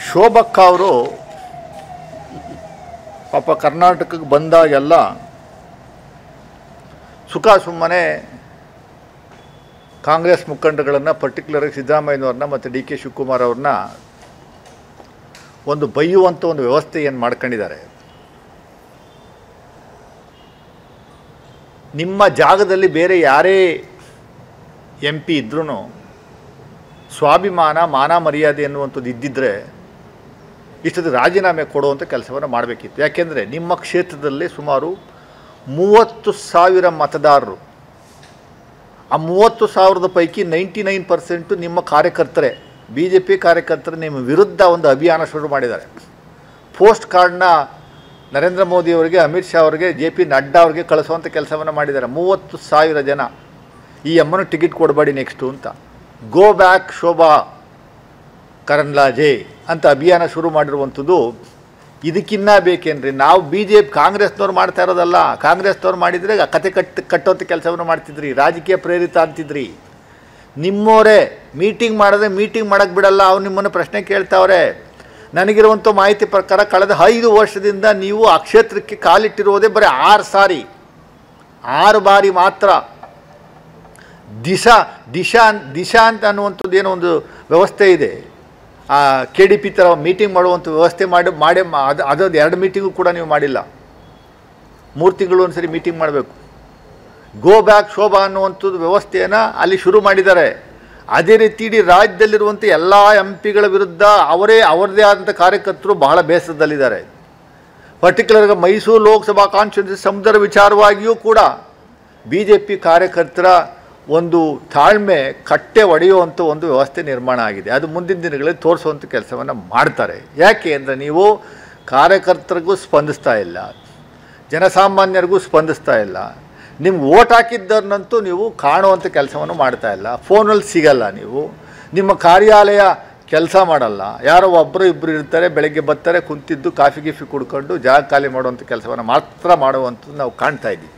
ಶೋಭಕ್ಕ ಅವರು ಪಾಪ ಕರ್ನಾಟಕಕ್ಕೆ ಬಂದಾಗೆಲ್ಲ ಸುಖ ಸುಮ್ಮನೆ ಕಾಂಗ್ರೆಸ್ ಮುಖಂಡಗಳನ್ನು, ಪರ್ಟಿಕ್ಯುಲರಾಗಿ ಸಿದ್ದರಾಮಯ್ಯನವ್ರನ್ನ ಮತ್ತು ಡಿ ಕೆ ಶಿವಕುಮಾರ್ ಅವ್ರನ್ನ ಒಂದು ಬೈಯುವಂಥ ಒಂದು ವ್ಯವಸ್ಥೆ ಏನು ಮಾಡ್ಕೊಂಡಿದ್ದಾರೆ. ನಿಮ್ಮ ಜಾಗದಲ್ಲಿ ಬೇರೆ ಯಾರೇ ಎಂ ಪಿ ಇದ್ರೂ ಸ್ವಾಭಿಮಾನ, ಮಾನ ಮರ್ಯಾದೆ ಎನ್ನುವಂಥದ್ದು ಇದ್ದಿದ್ದರೆ ಇಷ್ಟೊಂದು ರಾಜೀನಾಮೆ ಕೊಡುವಂಥ ಕೆಲಸವನ್ನು ಮಾಡಬೇಕಿತ್ತು. ಯಾಕೆಂದರೆ ನಿಮ್ಮ ಕ್ಷೇತ್ರದಲ್ಲಿ ಸುಮಾರು 30,000 ಮತದಾರರು. ಆ 30,000 ಪೈಕಿ 99% ನಿಮ್ಮ ಕಾರ್ಯಕರ್ತರೇ, ಬಿ ಜೆ ಪಿ ಕಾರ್ಯಕರ್ತರು ನಿಮ್ಮ ವಿರುದ್ಧ ಒಂದು ಅಭಿಯಾನ ಶುರು ಮಾಡಿದ್ದಾರೆ. ಪೋಸ್ಟ್ ಕಾರ್ಡ್ನ ನರೇಂದ್ರ ಮೋದಿಯವರಿಗೆ, ಅಮಿತ್ ಶಾ ಅವರಿಗೆ, ಜೆ ಪಿ ನಡ್ಡಾ ಅವರಿಗೆ ಕಳಿಸುವಂಥ ಕೆಲಸವನ್ನು ಮಾಡಿದ್ದಾರೆ. 30,000 ಜನ ಈ ಅಮ್ಮನ ಟಿಕೆಟ್ ಕೊಡಬೇಡಿ ನೆಕ್ಸ್ಟು ಅಂತ, ಗೋ ಬ್ಯಾಕ್ ಶೋಭಾ ಕರಂದ್ಲಾಜೆ ಅಂತ ಅಭಿಯಾನ ಶುರು ಮಾಡಿರುವಂಥದ್ದು. ಇದಕ್ಕಿನ್ನ ಬೇಕೇನ್ರಿ? ನಾವು ಬಿ ಜೆ ಪಿ ಕಾಂಗ್ರೆಸ್ನವ್ರು ಮಾಡ್ತಾ ಇರೋದಲ್ಲ. ಕಾಂಗ್ರೆಸ್ನವ್ರು ಮಾಡಿದರೆ ಕತೆ ಕಟ್ಟೋಂಥ ಕೆಲಸವನ್ನು ಮಾಡ್ತಿದ್ರಿ, ರಾಜಕೀಯ ಪ್ರೇರಿತ ಅಂತಿದ್ರಿ. ನಿಮ್ಮವರೇ ಮೀಟಿಂಗ್ ಮಾಡಿದ್ರೆ ಮೀಟಿಂಗ್ ಮಾಡೋಕ್ಕೆ ಬಿಡಲ್ಲ, ಅವ್ರು ನಿಮ್ಮನ್ನು ಪ್ರಶ್ನೆ ಕೇಳ್ತಾವ್ರೆ. ನನಗಿರುವಂಥ ಮಾಹಿತಿ ಪ್ರಕಾರ ಕಳೆದ 5 ವರ್ಷದಿಂದ ನೀವು ಆ ಕ್ಷೇತ್ರಕ್ಕೆ ಕಾಲಿಟ್ಟಿರುವುದೇ ಬರೀ 6 ಬಾರಿ ಮಾತ್ರ. ದಿಶಾ ಅಂತ ಅನ್ನುವಂಥದ್ದು ಏನೋ ಒಂದು ವ್ಯವಸ್ಥೆ ಇದೆ, KDP ಥರ ಮೀಟಿಂಗ್ ಮಾಡುವಂಥ ವ್ಯವಸ್ಥೆ ಮಾಡಿ ಅದೊಂದು 2 ಮೀಟಿಂಗು ಕೂಡ ನೀವು ಮಾಡಿಲ್ಲ. 3 ತಿಂಗಳು ಒಂದು ಸರಿ ಮೀಟಿಂಗ್ ಮಾಡಬೇಕು. ಗೋ ಬ್ಯಾಕ್ ಶೋಭಾ ಅನ್ನುವಂಥದ್ದು ವ್ಯವಸ್ಥೆಯನ್ನು ಅಲ್ಲಿ ಶುರು ಮಾಡಿದ್ದಾರೆ. ಅದೇ ರೀತಿ ಇಡೀ ರಾಜ್ಯದಲ್ಲಿರುವಂಥ ಎಲ್ಲ ಎಂ ಪಿಗಳ ವಿರುದ್ಧ ಅವರದೇ ಆದಂಥ ಕಾರ್ಯಕರ್ತರು ಬಹಳ ಬೇಸರದಲ್ಲಿದ್ದಾರೆ. ಪರ್ಟಿಕ್ಯುಲರ್ಗೆ ಮೈಸೂರು ಲೋಕಸಭಾ ಕಾನ್ಸ್ಟಿಟ್ಯೂನ್ಸಿ ಸಮುದ್ರ ವಿಚಾರವಾಗಿಯೂ ಕೂಡ ಬಿ ಜೆ ಪಿ ಕಾರ್ಯಕರ್ತರ ಒಂದು ತಾಳ್ಮೆ ಕಟ್ಟೆ ಒಡೆಯುವಂಥ ಒಂದು ವ್ಯವಸ್ಥೆ ನಿರ್ಮಾಣ ಆಗಿದೆ. ಅದು ಮುಂದಿನ ದಿನಗಳಲ್ಲಿ ತೋರಿಸುವಂಥ ಕೆಲಸವನ್ನು ಮಾಡ್ತಾರೆ. ಯಾಕೆ ಅಂದರೆ ನೀವು ಕಾರ್ಯಕರ್ತರಿಗೂ ಸ್ಪಂದಿಸ್ತಾ ಇಲ್ಲ, ಜನಸಾಮಾನ್ಯರಿಗೂ ಸ್ಪಂದಿಸ್ತಾ ಇಲ್ಲ. ನಿಮ್ಗೆ ಓಟ್ ಹಾಕಿದ್ದವ್ರನ್ನಂತೂ ನೀವು ಕಾಣುವಂಥ ಕೆಲಸವನ್ನು ಮಾಡ್ತಾ ಇಲ್ಲ. ಫೋನಲ್ಲಿ ಸಿಗಲ್ಲ, ನೀವು ನಿಮ್ಮ ಕಾರ್ಯಾಲಯ ಕೆಲಸ ಮಾಡಲ್ಲ. ಯಾರೋ ಒಬ್ಬರು ಇಬ್ಬರು ಇರ್ತಾರೆ, ಬೆಳಗ್ಗೆ ಬರ್ತಾರೆ, ಕುಂತಿದ್ದು ಕಾಫಿ ಕುಡ್ಕೊಂಡು ಜಾಗ ಖಾಲಿ ಮಾಡುವಂಥ ಕೆಲಸವನ್ನು ಮಾತ್ರ ಮಾಡುವಂಥದ್ದು ನಾವು ಕಾಣ್ತಾ ಇದ್ದೀವಿ.